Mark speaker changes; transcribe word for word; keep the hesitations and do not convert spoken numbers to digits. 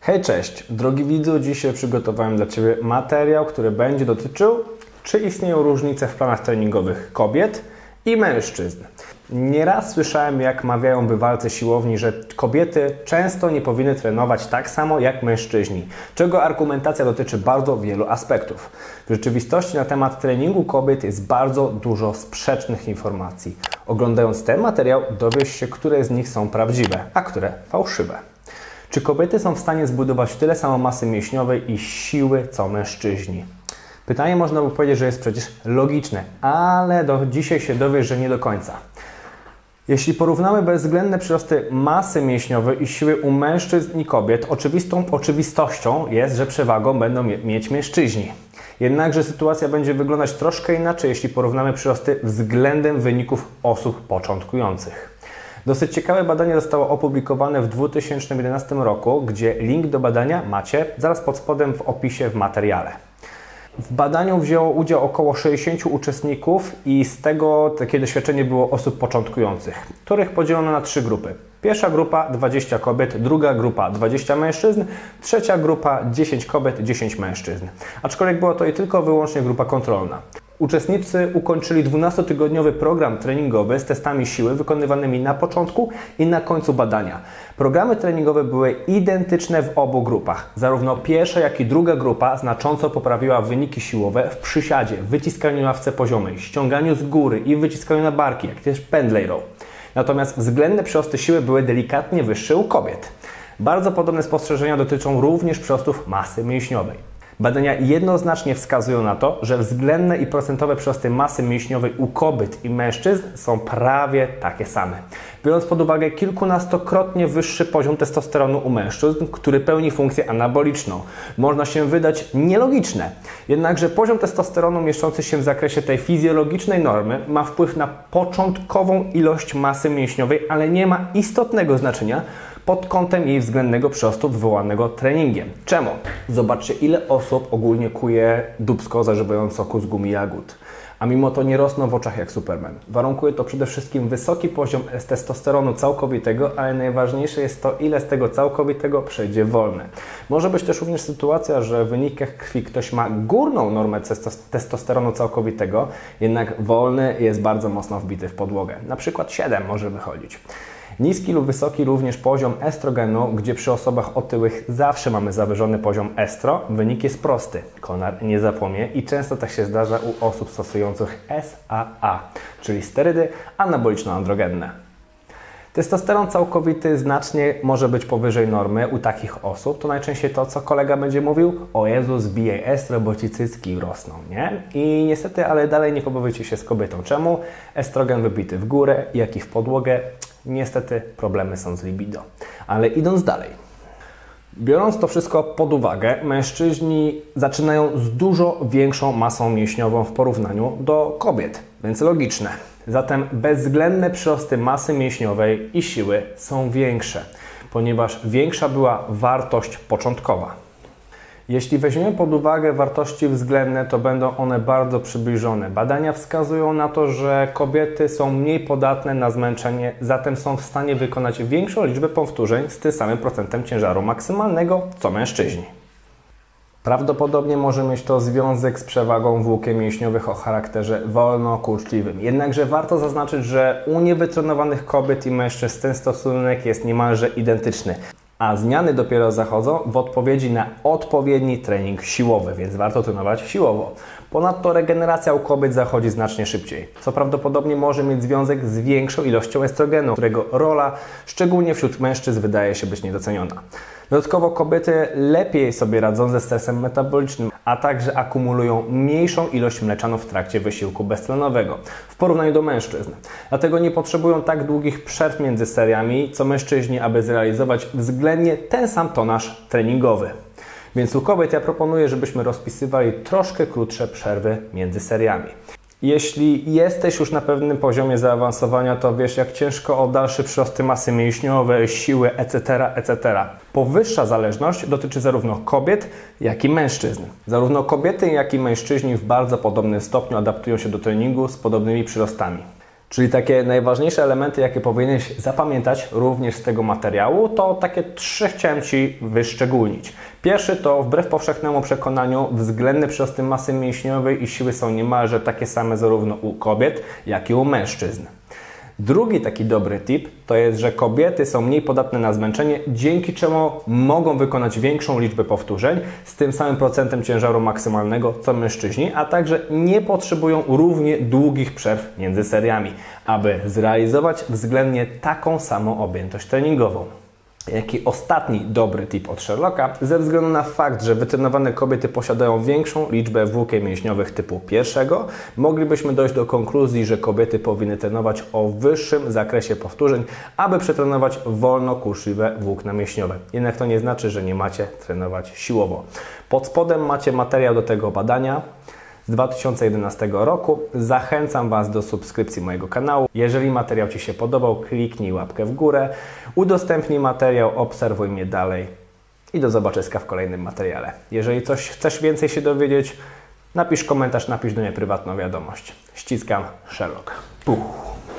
Speaker 1: Hej, cześć! Drogi widzu, dzisiaj przygotowałem dla Ciebie materiał, który będzie dotyczył, czy istnieją różnice w planach treningowych kobiet i mężczyzn. Nieraz słyszałem, jak mawiają bywalcy siłowni, że kobiety często nie powinny trenować tak samo jak mężczyźni, czego argumentacja dotyczy bardzo wielu aspektów. W rzeczywistości na temat treningu kobiet jest bardzo dużo sprzecznych informacji. Oglądając ten materiał dowiesz się, które z nich są prawdziwe, a które fałszywe. Czy kobiety są w stanie zbudować tyle samo masy mięśniowej i siły, co mężczyźni? Pytanie można by powiedzieć, że jest przecież logiczne, ale do dzisiaj się dowiesz, że nie do końca. Jeśli porównamy bezwzględne przyrosty masy mięśniowej i siły u mężczyzn i kobiet, oczywistą oczywistością jest, że przewagą będą mieć mężczyźni. Jednakże sytuacja będzie wyglądać troszkę inaczej, jeśli porównamy przyrosty względem wyników osób początkujących. Dosyć ciekawe badanie zostało opublikowane w dwa tysiące jedenastym roku, gdzie link do badania macie zaraz pod spodem w opisie w materiale. W badaniu wzięło udział około sześćdziesięciu uczestników i z tego takie doświadczenie było osób początkujących, których podzielono na trzy grupy. Pierwsza grupa dwadzieścia kobiet, druga grupa dwadzieścia mężczyzn, trzecia grupa dziesięć kobiet, dziesięć mężczyzn. Aczkolwiek była to i tylko wyłącznie grupa kontrolna. Uczestnicy ukończyli dwunastotygodniowy program treningowy z testami siły wykonywanymi na początku i na końcu badania. Programy treningowe były identyczne w obu grupach. Zarówno pierwsza, jak i druga grupa znacząco poprawiła wyniki siłowe w przysiadzie, wyciskaniu na ławce poziomej, ściąganiu z góry i wyciskaniu na barki, jak też pendlay row. Natomiast względne przyrosty siły były delikatnie wyższe u kobiet. Bardzo podobne spostrzeżenia dotyczą również przyrostów masy mięśniowej. Badania jednoznacznie wskazują na to, że względne i procentowe przyrosty masy mięśniowej u kobiet i mężczyzn są prawie takie same. Biorąc pod uwagę kilkunastokrotnie wyższy poziom testosteronu u mężczyzn, który pełni funkcję anaboliczną. Można się wydać nielogiczne. Jednakże poziom testosteronu mieszczący się w zakresie tej fizjologicznej normy ma wpływ na początkową ilość masy mięśniowej, ale nie ma istotnego znaczenia pod kątem jej względnego przyrostu wywołanego treningiem. Czemu? Zobaczcie, ile osób ogólnie kuje dupsko zażywając soku z gumi jagód, a mimo to nie rosną w oczach jak Superman. Warunkuje to przede wszystkim wysoki poziom testosteronu całkowitego, ale najważniejsze jest to, ile z tego całkowitego przejdzie wolne. Może być też również sytuacja, że w wynikach krwi ktoś ma górną normę testosteronu całkowitego, jednak wolny jest bardzo mocno wbity w podłogę. Na przykład siedem może wychodzić. Niski lub wysoki również poziom estrogenu, gdzie przy osobach otyłych zawsze mamy zawyżony poziom estro, wynik jest prosty. Konar nie zapomnie i często tak się zdarza u osób stosujących S A A, czyli sterydy anaboliczno-androgenne. Testosteron całkowity znacznie może być powyżej normy u takich osób. To najczęściej to, co kolega będzie mówił: o Jezu, zbijaj estro, bo ci cycki rosną, nie? I niestety, ale dalej nie pobawicie się z kobietą. Czemu? Estrogen wybity w górę, jak i w podłogę. Niestety problemy są z libido. Ale idąc dalej. Biorąc to wszystko pod uwagę, mężczyźni zaczynają z dużo większą masą mięśniową w porównaniu do kobiet, więc logiczne. Zatem bezwzględne przyrosty masy mięśniowej i siły są większe, ponieważ większa była wartość początkowa. Jeśli weźmiemy pod uwagę wartości względne, to będą one bardzo przybliżone. Badania wskazują na to, że kobiety są mniej podatne na zmęczenie, zatem są w stanie wykonać większą liczbę powtórzeń z tym samym procentem ciężaru maksymalnego, co mężczyźni. Prawdopodobnie może mieć to związek z przewagą włókien mięśniowych o charakterze wolno-kurczliwym. Jednakże warto zaznaczyć, że u niewytrenowanych kobiet i mężczyzn ten stosunek jest niemalże identyczny. A zmiany dopiero zachodzą w odpowiedzi na odpowiedni trening siłowy, więc warto trenować siłowo. Ponadto regeneracja u kobiet zachodzi znacznie szybciej, co prawdopodobnie może mieć związek z większą ilością estrogenu, którego rola, szczególnie wśród mężczyzn, wydaje się być niedoceniona. Dodatkowo kobiety lepiej sobie radzą ze stresem metabolicznym, a także akumulują mniejszą ilość mleczanu w trakcie wysiłku beztlenowego w porównaniu do mężczyzn. Dlatego nie potrzebują tak długich przerw między seriami, co mężczyźni, aby zrealizować względnie ten sam tonaż treningowy. Więc u kobiet ja proponuję, żebyśmy rozpisywali troszkę krótsze przerwy między seriami. Jeśli jesteś już na pewnym poziomie zaawansowania, to wiesz, jak ciężko o dalsze przyrosty masy mięśniowej, siły, et cetera, et cetera. Powyższa zależność dotyczy zarówno kobiet, jak i mężczyzn. Zarówno kobiety, jak i mężczyźni w bardzo podobnym stopniu adaptują się do treningu z podobnymi przyrostami. Czyli takie najważniejsze elementy, jakie powinieneś zapamiętać również z tego materiału, to takie trzy chciałem Ci wyszczególnić. Pierwszy to wbrew powszechnemu przekonaniu względne przyrosty masy mięśniowej i siły są niemalże takie same zarówno u kobiet, jak i u mężczyzn. Drugi taki dobry tip to jest, że kobiety są mniej podatne na zmęczenie, dzięki czemu mogą wykonać większą liczbę powtórzeń z tym samym procentem ciężaru maksymalnego co mężczyźni, a także nie potrzebują równie długich przerw między seriami, aby zrealizować względnie taką samą objętość treningową. Jaki ostatni dobry tip od Sherlocka, ze względu na fakt, że wytrenowane kobiety posiadają większą liczbę włókien mięśniowych typu pierwszego, moglibyśmy dojść do konkluzji, że kobiety powinny trenować o wyższym zakresie powtórzeń, aby przetrenować wolno kurczliwe włókna mięśniowe. Jednak to nie znaczy, że nie macie trenować siłowo. Pod spodem macie materiał do tego badania z dwa tysiące jedenastego roku. Zachęcam Was do subskrypcji mojego kanału. Jeżeli materiał Ci się podobał, kliknij łapkę w górę, udostępnij materiał, obserwuj mnie dalej i do zobaczenia w kolejnym materiale. Jeżeli coś chcesz więcej się dowiedzieć, napisz komentarz, napisz do mnie prywatną wiadomość. Ściskam, Sherlock. Puh.